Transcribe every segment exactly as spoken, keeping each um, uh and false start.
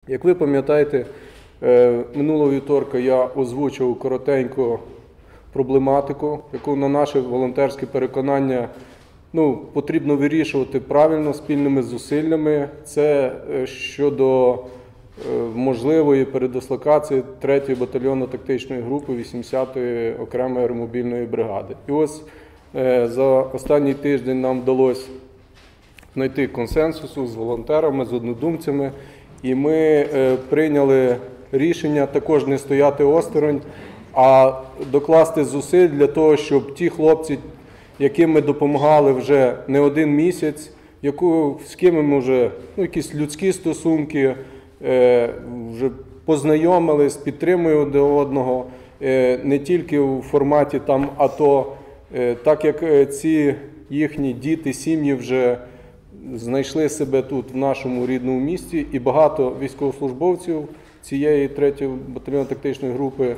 Як ви пам'ятаєте, минулого вівторка я озвучив коротенько проблематику, яку, на наше волонтерське переконання, ну, потрібно вирішувати правильно, спільними зусиллями. Це щодо можливої передислокації третьої батальйонно-тактичної групи вісімдесятої окремої аеромобільної бригади. І ось за останній тиждень нам вдалося знайти консенсусу з волонтерами, з однодумцями, і ми прийняли рішення також не стояти осторонь, а докласти зусиль для того, щоб ті хлопці, яким ми допомагали вже не один місяць, яку, з ким ми вже ну, якісь людські стосунки, е, вже познайомились, підтримуємо один одного, е, не тільки у форматі там АТО, е, так як ці їхні діти, сім'ї вже знайшли себе тут, в нашому рідному місті, і багато військовослужбовців цієї третьої батальйонно-тактичної групи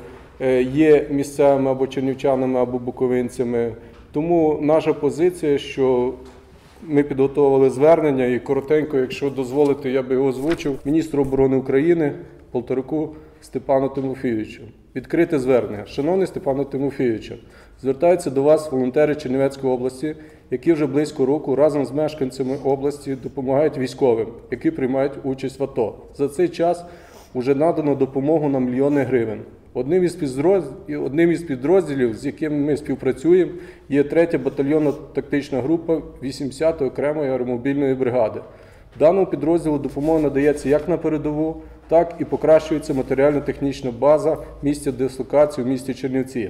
є місцевими або чернівчанами, або буковинцями. Тому наша позиція, що ми підготовили звернення, і коротенько, якщо дозволите, я би його озвучив, міністру оборони України Полтораку Степану Тимофійовичу. Відкрите звернення. Шановний Степане Тимофійовичу, звертаються до вас волонтери Чернівецької області, які вже близько року разом з мешканцями області допомагають військовим, які приймають участь в АТО. За цей час вже надано допомогу на мільйони гривень. Одним із підрозділів, одним із підрозділів, з якими ми співпрацюємо, є третя батальйонно-тактична група вісімдесятої окремої аеромобільної бригади. Даному підрозділу допомога надається як на передову, так і покращується матеріально-технічна база в місті дислокації в місті Чернівці.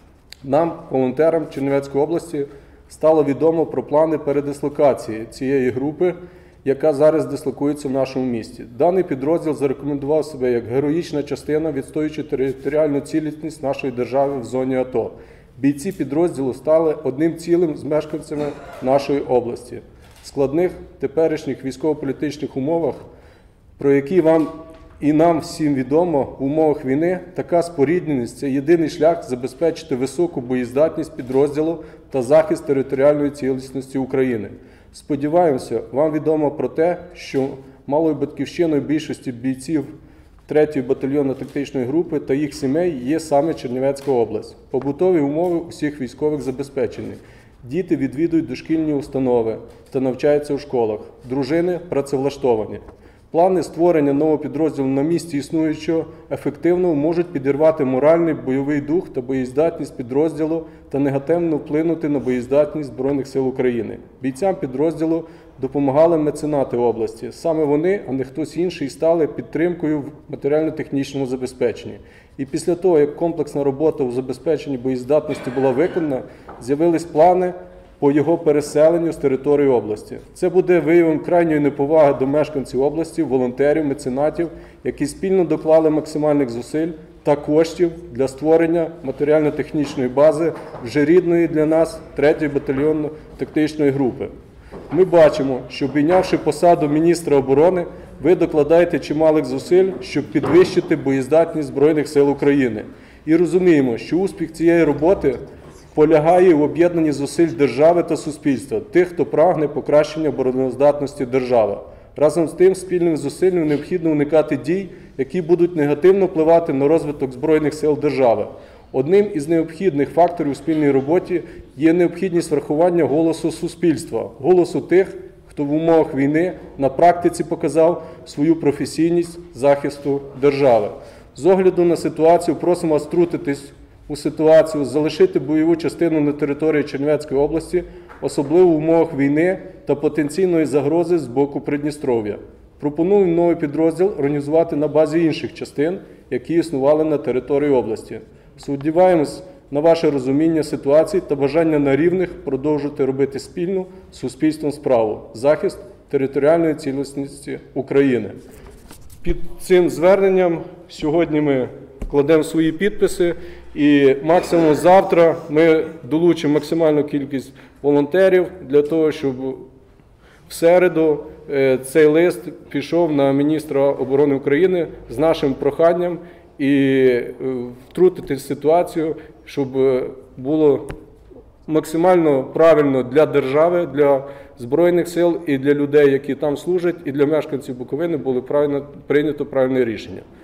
Нам, волонтерам Чернівецької області, стало відомо про плани передислокації цієї групи, яка зараз дислокується в нашому місті. Даний підрозділ зарекомендував себе як героїчна частина, відстоюючи територіальну цілісність нашої держави в зоні АТО. Бійці підрозділу стали одним цілим з мешканцями нашої області. В складних теперішніх військово-політичних умовах, про які вам і нам всім відомо, в умовах війни така спорідненість – це єдиний шлях забезпечити високу боєздатність підрозділу та захист територіальної цілісності України. Сподіваємося, вам відомо про те, що малою батьківщиною більшості бійців третьої батальйонно-тактичної групи та їх сімей є саме Чернівецька область. Побутові умови усіх військових забезпечені. Діти відвідують дошкільні установи та навчаються у школах. Дружини працевлаштовані. Плани створення нового підрозділу на місці існуючого ефективно можуть підірвати моральний, бойовий дух та боєздатність підрозділу та негативно вплинути на боєздатність Збройних сил України. Бійцям підрозділу допомагали меценати області. Саме вони, а не хтось інший, стали підтримкою в матеріально-технічному забезпеченні. І після того, як комплексна робота у забезпеченні боєздатності була виконана, з'явились плани по його переселенню з території області. Це буде виявом крайньої неповаги до мешканців області, волонтерів, меценатів, які спільно доклали максимальних зусиль та коштів для створення матеріально-технічної бази вже рідної для нас третьої батальйонно-тактичної групи. Ми бачимо, що, обійнявши посаду міністра оборони, ви докладаєте чималих зусиль, щоб підвищити боєздатність Збройних сил України. І розуміємо, що успіх цієї роботи полягає в об'єднанні зусиль держави та суспільства, тих, хто прагне покращення обороноздатності держави. Разом з тим, спільним зусиллям необхідно уникати дій, які будуть негативно впливати на розвиток Збройних сил держави. Одним із необхідних факторів у спільній роботі є необхідність врахування голосу суспільства, голосу тих, хто в умовах війни на практиці показав свою професійність захисту держави. З огляду на ситуацію просимо вас втрутитись у ситуацію, залишити бойову частину на території Чернівецької області, особливо в умовах війни та потенційної загрози з боку Придністров'я. Пропонуємо новий підрозділ організувати на базі інших частин, які існували на території області. Сподіваємось на ваше розуміння ситуації та бажання на рівних продовжити робити спільну з суспільством справу – захист територіальної цілісності України. Під цим зверненням сьогодні ми кладемо свої підписи, і максимум завтра ми долучимо максимальну кількість волонтерів для того, щоб в середу цей лист пішов на міністра оборони України з нашим проханням і втрутити ситуацію, щоб було максимально правильно для держави, для Збройних сил і для людей, які там служать, і для мешканців Буковини було правильно, прийнято правильне рішення.